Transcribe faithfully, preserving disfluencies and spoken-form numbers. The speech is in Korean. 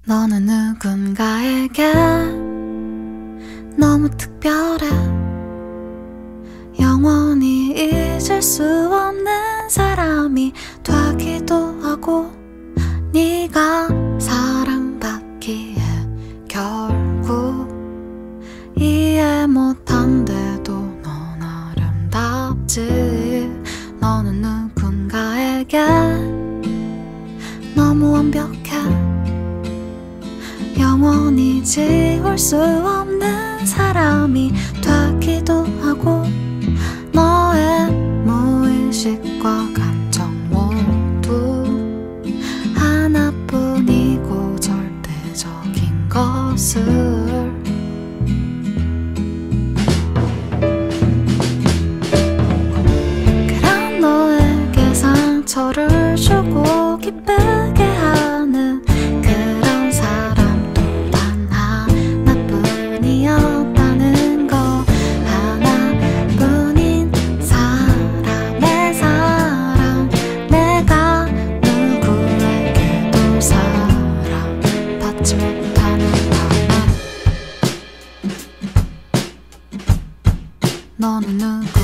너는 누군가에게 너무 특별해. 영원히 잊을 수 없는 사람이 되기도 하고, 네가 사랑받기에 결국 이해 못한데도 넌 아름답지. 너는 누군가에게 너무 완벽해. 영원히 지울 수 없는 사람이 되기도 하고, 너의 무의식과 감정 모두 하나뿐이고 절대적인 것을. 그런 너에게 상처를 주고 기쁘게 하는 그런 사람도 단 하나뿐이었다는 거. 하나뿐인 사람의 사랑, 내가 누구에게도 사랑받지 못하는 밤에. 너는 누구